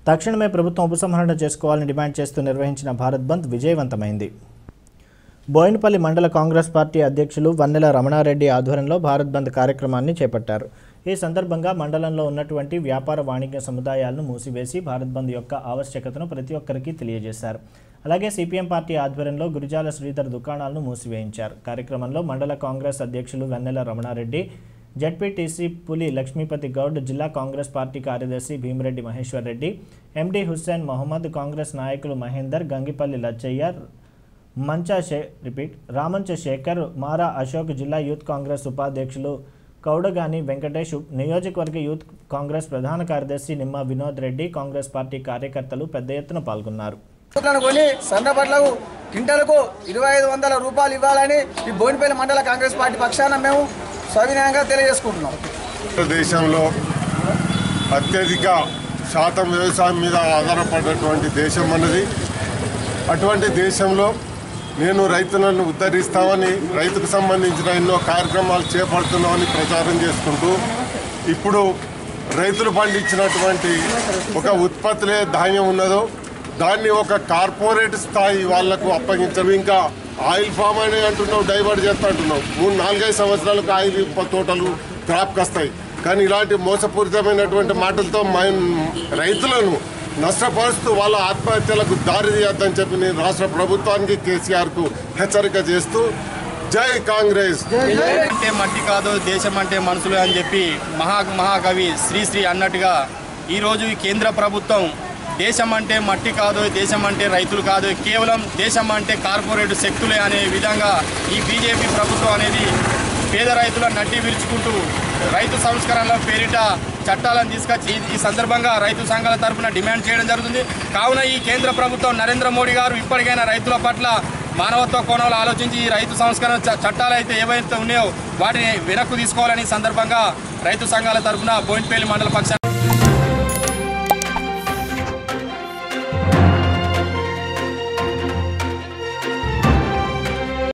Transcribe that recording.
తక్షణమే ప్రభుత్వం ఉపసంహరణ చేసుకోవాలని డిమాండ్ చేస్తూ నిర్వహించిన భారత్ బంద్ విజయవంతమైంది. బోయినపల్లి మండల కాంగ్రెస్ పార్టీ అధ్యక్షులు వన్నెల రమణారెడ్డి ఆధ్వర్యంలో భారత్ బంద్ కార్యక్రమాన్ని చేపట్టారు. ఈ సందర్భంగా మండలంలో ఉన్నటువంటి వ్యాపార వాణిజ్య సముదాయాలను మూసివేసి భారత్ బంద్ యొక్క ఆవశ్యకతను ప్రతి ఒక్కరికి తెలియజేశారు. అలాగే సిపిఎం పార్టీ ఆధ్వర్యంలో గురిజాల శ్రీధర్ దుకాణాలను మూసివేయించారు. కార్యక్రమంలో మండల కాంగ్రెస్ అధ్యక్షులు వన్నెల రమణారెడ్డి, జడ్పీటీసీ పులి లక్ష్మీపతి గౌడ్, జిల్లా కాంగ్రెస్ పార్టీ కార్యదర్శి భీమిరెడ్డి మహేశ్వర్ రెడ్డి, ఎండి హుస్సేన్ మొహమ్మద్, కాంగ్రెస్ నాయకులు మహేందర్, గంగిపల్లి లచ్చయ్య, రామంచ శేఖర్, మారా అశోక్, జిల్లా యూత్ కాంగ్రెస్ ఉపాధ్యక్షులు కౌడగాని వెంకటేష్, నియోజకవర్గ యూత్ కాంగ్రెస్ ప్రధాన కార్యదర్శి నిమ్మ వినోద్ రెడ్డి, కాంగ్రెస్ పార్టీ కార్యకర్తలు పెద్ద ఎత్తున పాల్గొన్నారు. సన్నపట్లకు క్వింటలకు 2500 రూపాయలు ఇవ్వాలని ఈ బోయినపల్లి మండల కాంగ్రెస్ పార్టీ పక్షాన మేము సవినయంగా తెలియజేసుకుంటున్నాం. దేశంలో అత్యధిక శాతం వ్యవసాయం మీద ఆధారపడినటువంటి దేశం అన్నది. అటువంటి దేశంలో నేను రైతులను ఉద్ధరిస్తామని, రైతుకు సంబంధించిన ఎన్నో కార్యక్రమాలు చేపడుతున్నామని ప్రచారం చేసుకుంటూ ఇప్పుడు రైతులు పండించినటువంటి ఒక ఉత్పత్తులే ధాన్యం ఉన్నదో దాన్ని ఒక కార్పొరేట్ స్థాయి వాళ్లకు అప్పగించడం. ఇంకా ఆయిల్ ఫామ్ అని అంటున్నావు, డైవర్ట్ చేస్తా అంటున్నావు. 3-4-5 సంవత్సరాలకు ఆయిల్ తోటలు క్రాప్కి వస్తాయి. కానీ ఇలాంటి మోసపూరితమైనటువంటి మాటలతో రైతులను నష్టపరుస్తూ వాళ్ళ ఆత్మహత్యలకు దారి తీయద్దని చెప్పి నేను రాష్ట్ర ప్రభుత్వానికి, కేసీఆర్కు హెచ్చరిక చేస్తూ జై కాంగ్రెస్. అంటే మట్టి కాదు దేశం అంటే మనుషులు అని చెప్పి మహాకవి శ్రీశ్రీ అన్నట్టుగా ఈరోజు ఈ కేంద్ర ప్రభుత్వం దేశం అంటే మట్టి కాదు, దేశం అంటే రైతులు కాదు, కేవలం దేశం అంటే కార్పొరేట్ శక్తులే అనే విధంగా ఈ బీజేపీ ప్రభుత్వం అనేది పేద రైతులను నడ్డి విరుచుకుంటూ రైతు సంస్కరణల పేరిట చట్టాలను తీసుకొచ్చి ఈ సందర్భంగా రైతు సంఘాల తరఫున డిమాండ్ చేయడం జరుగుతుంది. కావున ఈ కేంద్ర ప్రభుత్వం నరేంద్ర మోడీ గారు ఇప్పటికైనా రైతుల పట్ల మానవత్వ కోణంలో ఆలోచించి ఈ రైతు సంస్కరణ చట్టాలు అయితే ఏవైతే ఉన్నాయో వాటిని వెనక్కు తీసుకోవాలని సందర్భంగా రైతు సంఘాల తరఫున బోయినపల్లి మండల పక్షాన